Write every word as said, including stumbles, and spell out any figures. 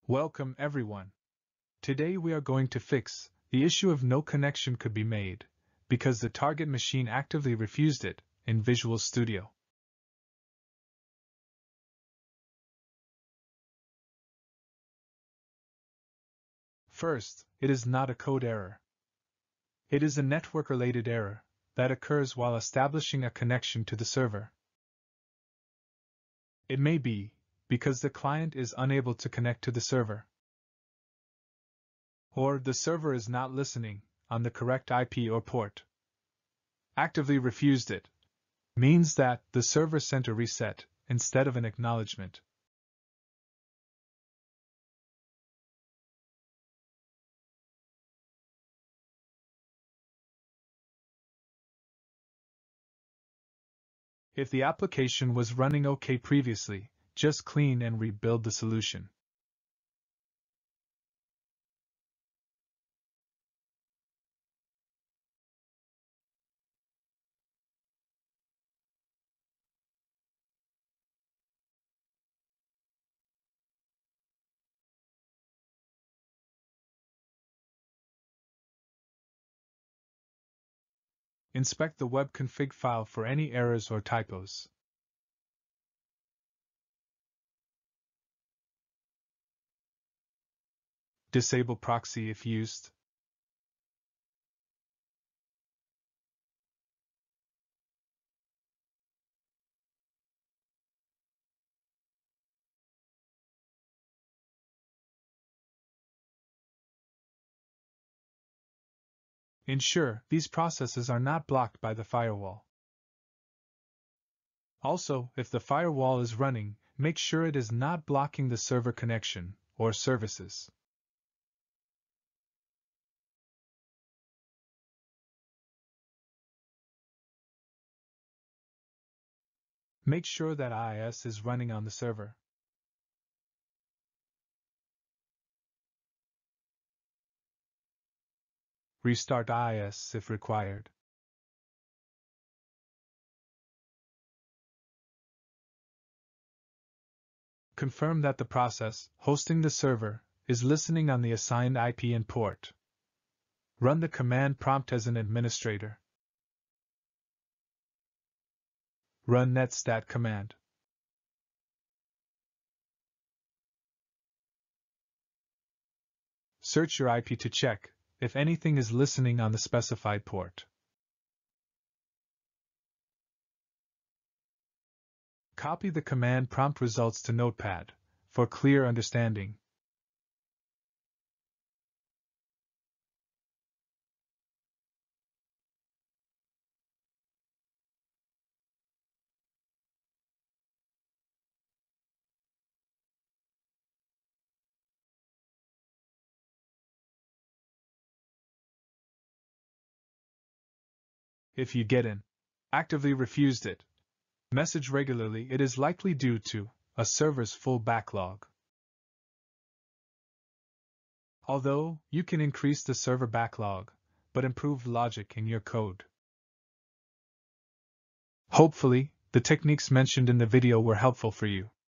Welcome everyone. Today we are going to fix the issue of no connection could be made because the target machine actively refused it in Visual Studio. First, it is not a code error. It is a network-related error that occurs while establishing a connection to the server. It may be because the client is unable to connect to the server, or the server is not listening on the correct I P or port. Actively refused it means that the server sent a reset instead of an acknowledgment. If the application was running OK previously, just clean and rebuild the solution. Inspect the web config file for any errors or typos. Disable proxy if used. Ensure these processes are not blocked by the firewall. Also, if the firewall is running, make sure it is not blocking the server connection or services. Make sure that I I S is running on the server. Restart I I S if required. Confirm that the process hosting the server is listening on the assigned I P and port. Run the command prompt as an administrator. Run netstat command. Search your I P to check if anything is listening on the specified port. Copy the command prompt results to Notepad for clear understanding. If you get an actively refused it message regularly, it is likely due to a server's full backlog. Although, you can increase the server backlog, but improve logic in your code. Hopefully, the techniques mentioned in the video were helpful for you.